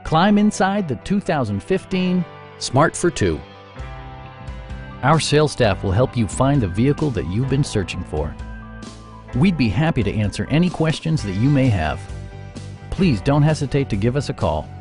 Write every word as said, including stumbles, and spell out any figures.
Climb inside the two thousand fifteen Smart for two. Our sales staff will help you find the vehicle that you've been searching for. We'd be happy to answer any questions that you may have. Please don't hesitate to give us a call.